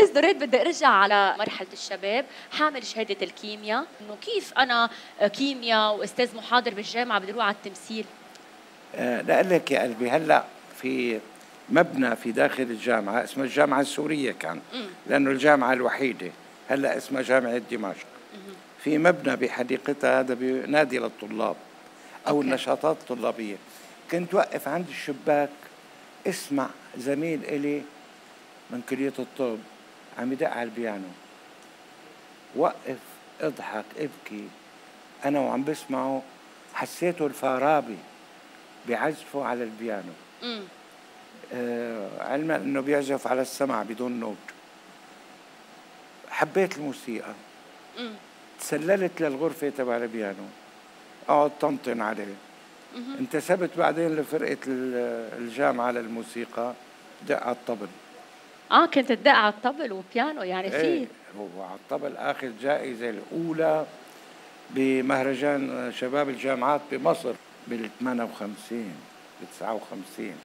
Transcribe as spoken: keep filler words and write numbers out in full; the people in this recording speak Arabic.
أستاذ دريد بدي أرجع على مرحلة الشباب، حامل شهادة الكيمياء، إنه كيف أنا كيمياء وأستاذ محاضر بالجامعة بدي أروح على التمثيل؟ أه لا لك يا قلبي، هلا في مبنى في داخل الجامعة اسمه الجامعة السورية كان، لأنه الجامعة الوحيدة، هلا اسمها جامعة دمشق. في مبنى بحديقتها، هذا بنادي للطلاب أو أوكي. النشاطات الطلابية. كنت وقف عند الشباك اسمع زميل إلي من كلية الطب عم يدق على البيانو، وقف اضحك ابكي، أنا وعم بسمعه حسيته الفارابي بيعزفوا على البيانو. امم آه علما انه بيعزف على السمع بدون نوت. حبيت الموسيقى. امم تسللت للغرفة تبع البيانو، اقعد طنطن عليه. مم. انتسبت بعدين لفرقة الجامعة للموسيقى، دق على الطبل. اه كنت تدق على الطبل وبيانو يعني في ايه، هو على الطبل اخذ جائزة الأولى بمهرجان شباب الجامعات بمصر بال ثمانية وخمسين ب تسعة وخمسين.